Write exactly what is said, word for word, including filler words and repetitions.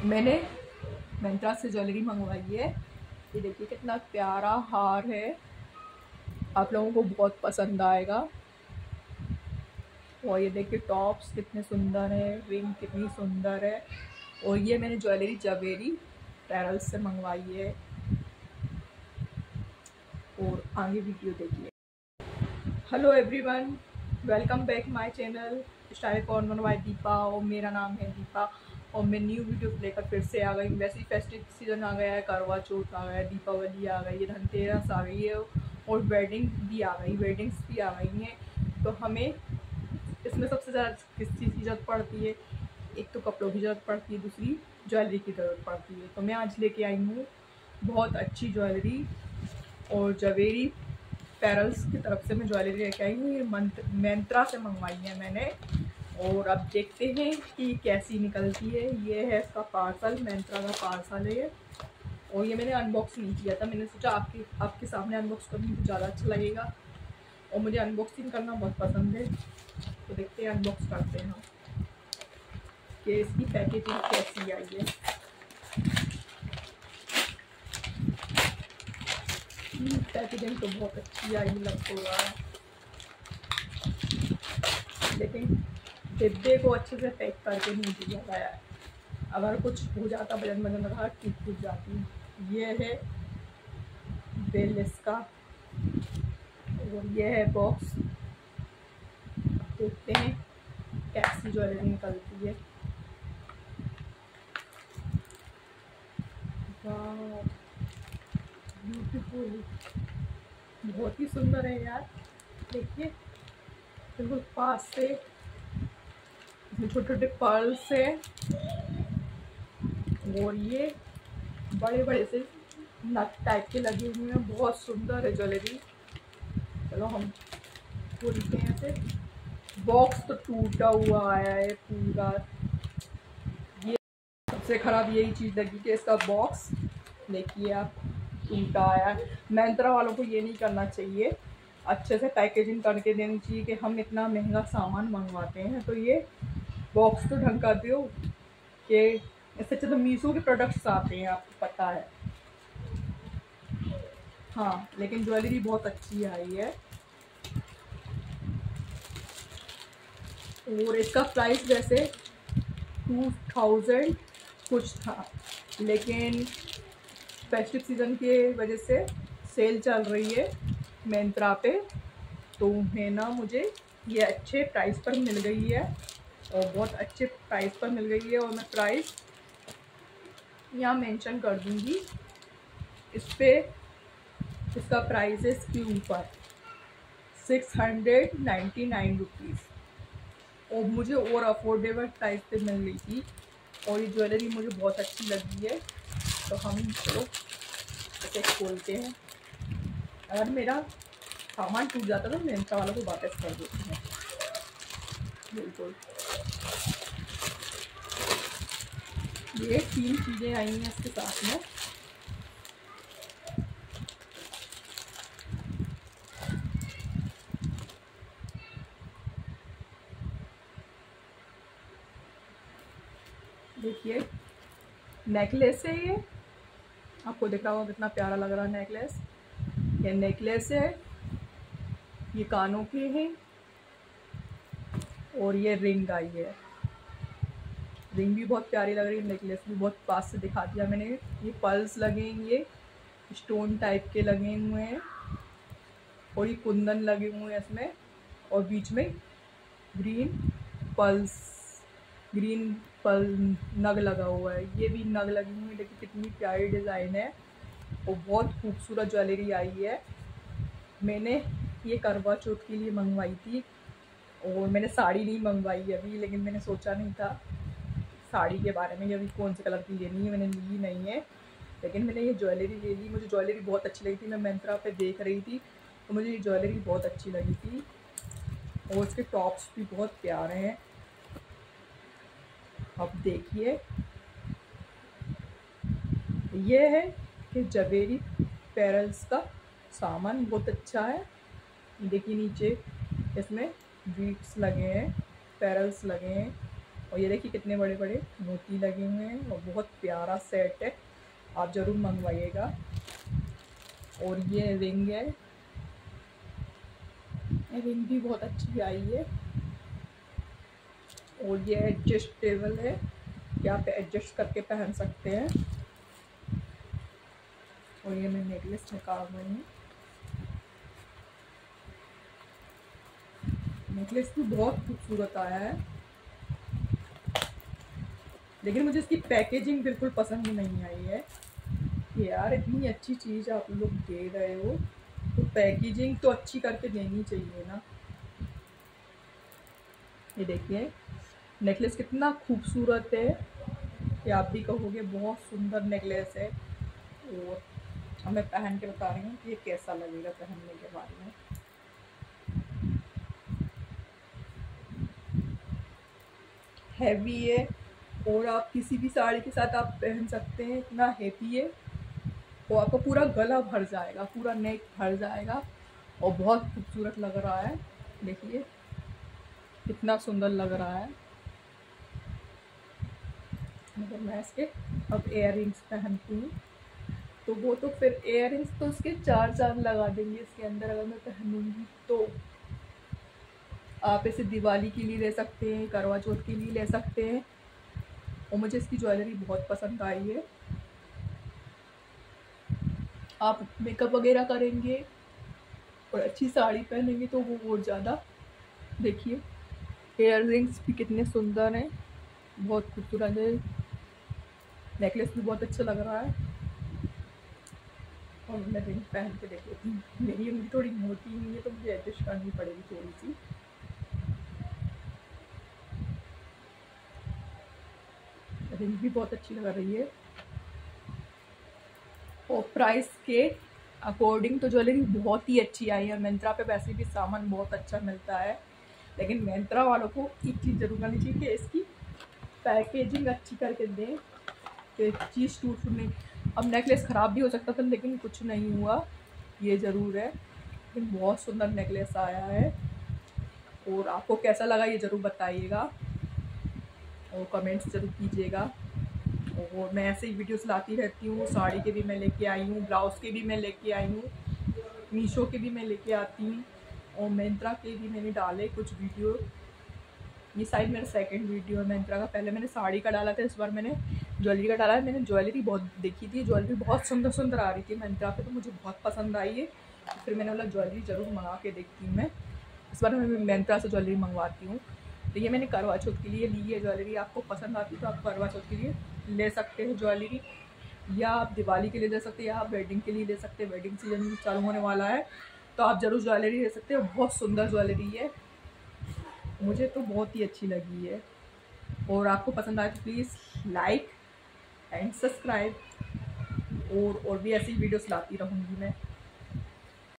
मैंने मिंत्रा से ज्वेलरी मंगवाई है। ये देखिए कितना प्यारा हार है, आप लोगों को बहुत पसंद आएगा। और ये देखिए टॉप्स कितने सुंदर है, रिंग कितनी सुंदर है। और ये मैंने ज्वेलरी जवेरी पैरल्स से मंगवाई है। और आगे वीडियो देखिए। Hello everyone, welcome back my channel style corner by Deepa. और मेरा नाम है दीपा और मैं न्यू वीडियो लेकर फिर से आ गई। वैसे ही फेस्टिव सीजन आ गया है, करवा चौथ आ गया है, दीपावली आ गई है, धनतेरस आ गई है और वेडिंग भी आ गई वेडिंग्स भी आ गई हैं। तो हमें इसमें सबसे ज़्यादा किस चीज़ की ज़रूरत पड़ती है? एक तो कपड़ों की ज़रूरत पड़ती है, दूसरी ज्वेलरी की ज़रूरत पड़ती है। तो मैं आज लेके आई हूँ बहुत अच्छी ज्वेलरी और जवेरी पैरल्स की तरफ से मैं ज्वेलरी लेके आई हूँ। ये मिंत्रा से मंगवाई है मैंने। और अब देखते हैं कि कैसी निकलती है। ये है इसका पार्सल, मिंत्रा का पार्सल है ये। और ये मैंने अनबॉक्स नहीं किया था, मैंने सोचा आपके आपके सामने अनबॉक्स करूँ तो ज़्यादा अच्छा लगेगा। और मुझे अनबॉक्सिंग करना बहुत पसंद है। तो देखते हैं, अनबॉक्स करते हैं हम कि इसकी पैकेजिंग कैसी आई है। पैकेजिंग तो बहुत अच्छी आई लग तो रहा है, लेकिन डिब्बे को अच्छे से पैक करके नहीं दिया गया है। अगर कुछ हो जाता वजन वजन रहा टूट फूट जाती। ये है बिल इसका और ये है बॉक्स। देखते हैं कैसी ज्वेलरी निकलती है। ब्यूटीफुल, बहुत ही सुंदर है यार। देखिए बिल्कुल पास से छोटे छोटे पर्ल्स है और ये बड़े बड़े से नट टाइप के लगे हुए हैं। बहुत सुंदर है ज्वेलरी। चलो हम खोलते हैं इसे। बॉक्स तो टूटा हुआ आया है पूरा। ये सबसे खराब यही चीज़ लगी कि इसका बॉक्स देखिए आप टूटा आया है। मिंत्रा वालों को ये नहीं करना चाहिए, अच्छे से पैकेजिंग करके देनी चाहिए कि हम इतना महंगा सामान मंगवाते हैं तो ये बॉक्स तो ढंग का दो। कि इससे अच्छा तो मीशो के प्रोडक्ट्स आते हैं, आपको पता है। हाँ, लेकिन ज्वेलरी बहुत अच्छी आई है। और इसका प्राइस वैसे टू थाउजेंड कुछ था, लेकिन फेस्टिव सीज़न के वजह से सेल चल रही है मिंत्रा पे, तो है ना मुझे ये अच्छे प्राइस पर मिल गई है। और बहुत अच्छे प्राइस पर मिल गई है। और मैं प्राइस यहाँ मेंशन कर दूँगी इस पर। इसका प्राइस है इसके ऊपर six hundred ninety nine rupees. और मुझे और अफोर्डेबल प्राइस पे मिल गई थी। और ये ज्वेलरी मुझे बहुत अच्छी लगी है। तो हम चलो इसे खोलते हैं। अगर मेरा सामान टूट जाता तो मिंत्रा वालों को वापस कर देते हैं। बिल्कुल ये तीन चीज़ें आई हैं इसके साथ में। देखिए नेकलेस है ये, आपको दिख रहा होगा कितना प्यारा लग रहा है नेकलेस। ये नेकलेस है, ये कानों के हैं। और ये रिंग आई है। रिंग भी बहुत प्यारी लग रही है, नेकलेस भी बहुत पास से दिखा दिया मैंने। ये पर्ल्स लगे हैं, ये स्टोन टाइप के लगे हुए हैं। और ये कुंदन लगे हुए हैं इसमें। और बीच में ग्रीन पर्ल्स ग्रीन पर्ल नग लगा हुआ है। ये भी नग लगी हुई है। देखिए कितनी प्यारी डिज़ाइन है और बहुत खूबसूरत ज्वेलरी आई है। मैंने ये करवा चौथ के लिए मंगवाई थी। और मैंने साड़ी नहीं मंगवाई अभी, लेकिन मैंने सोचा नहीं था साड़ी के बारे में, अभी कौन से कलर की लेनी है, मैंने ली नहीं है। लेकिन मैंने ये ज्वेलरी ले ली। मुझे ज्वेलरी बहुत अच्छी लगी थी, मैं मिंत्रा पे देख रही थी तो मुझे ये ज्वेलरी बहुत अच्छी लगी थी। और इसके टॉप्स भी बहुत प्यारे हैं। अब देखिए ये है कि जवेरी पैरल्स का सामान बहुत अच्छा है। देखिए नीचे इसमें बीट्स लगे हैं, पैरल्स लगे हैं और ये देखिए कितने बड़े बड़े मोती लगे हुए हैं और बहुत प्यारा सेट है, आप ज़रूर मंगवाइएगा। और ये रिंग है, रिंग भी बहुत अच्छी आई है। और ये एडजस्टेबल है कि आप एडजस्ट करके पहन सकते हैं। और ये मैं नेकलेस निकाल रही हूँ। नेकलेस भी बहुत खूबसूरत आया है, लेकिन मुझे इसकी पैकेजिंग बिल्कुल पसंद नहीं आई है कि यार इतनी अच्छी चीज़ आप लोग दे रहे हो तो पैकेजिंग तो अच्छी करके देनी चाहिए ना। ये देखिए नेकलेस कितना खूबसूरत है, ये आप भी कहोगे बहुत सुंदर नेकलेस है। और मैं पहन के बता रही हूँ कि ये कैसा लगेगा पहनने के बाद में। हैवी है और आप किसी भी साड़ी के साथ आप पहन सकते हैं, इतना हैवी है। और आपका पूरा गला भर जाएगा, पूरा नेक भर जाएगा और बहुत खूबसूरत लग रहा है। देखिए कितना सुंदर लग रहा है। मगर मैं इसके अब इयर रिंग्स पहनती हूँ तो वो तो फिर इयर रिंग्स तो उसके चार चांद लगा देंगे इसके अंदर अगर मैं पहनूंगी तो। आप इसे दिवाली के लिए ले सकते हैं, करवा चौथ के लिए ले सकते हैं। और मुझे इसकी ज्वेलरी बहुत पसंद आई है। आप मेकअप वगैरह करेंगे और अच्छी साड़ी पहनेंगे तो वो और ज़्यादा। देखिए इयर रिंग्स भी कितने सुंदर हैं, बहुत खूबसूरत है। नेकलेस भी बहुत अच्छा लग रहा है। और मैं रिंग पहन के देख लेती हूँ, मेरी उंगली थोड़ी मोटी हुई है तो मुझे एडजस्ट करनी पड़ेगी थोड़ी सी। रिंग भी बहुत अच्छी लग रही है। और प्राइस के अकॉर्डिंग तो ज्वेलरी बहुत ही अच्छी आई है। मिंत्रा पे वैसे भी सामान बहुत अच्छा मिलता है, लेकिन मिंत्रा वालों को एक चीज़ जरूर करनी चाहिए कि इसकी पैकेजिंग अच्छी करके दें कि चीज़ टूट फूट नहीं। अब नेकलेस ख़राब भी हो सकता था लेकिन कुछ नहीं हुआ, ये ज़रूर है। लेकिन बहुत सुंदर नेकलेस आया है। और आपको कैसा लगा ये ज़रूर बताइएगा और कमेंट्स ज़रूर कीजिएगा। और मैं ऐसे ही वीडियोस लाती रहती हूँ, साड़ी के भी मैं लेके आई हूँ, ब्लाउज़ के भी मैं लेके आई हूँ, मीशो के भी मैं लेके आती हूँ और मिंत्रा के भी मैंने डाले कुछ वीडियो। ये शायद मेरा सेकंड वीडियो है मिंत्रा का। पहले मैंने साड़ी का डाला था, इस बार मैंने ज्वेलरी का डाला है। मैंने ज्वेलरी बहुत देखी थी, ज्वेलरी बहुत सुंदर सुंदर आ रही थी मिंत्रा पे तो मुझे बहुत पसंद आई है। फिर मैंने बोला ज्वेलरी ज़रूर मंगा के देखती हूँ मैं। इस बार मैं मिंत्रा से ज्वेलरी मंगवाती हूँ। तो ये मैंने करवा चौथ के लिए ली है ज्वेलरी। आपको पसंद आती तो आप करवा चौथ के लिए ले सकते हैं ज्वेलरी, या आप दिवाली के लिए ले सकते हैं, या आप वेडिंग के लिए ले सकते हैं। वेडिंग सीजन चालू होने वाला है तो आप ज़रूर ज्वेलरी ले सकते हैं। बहुत सुंदर ज्वेलरी है, मुझे तो बहुत ही अच्छी लगी है। और आपको पसंद आए तो प्लीज़ लाइक एंड सब्सक्राइब। और और भी ऐसी वीडियोस लाती रहूँगी मैं।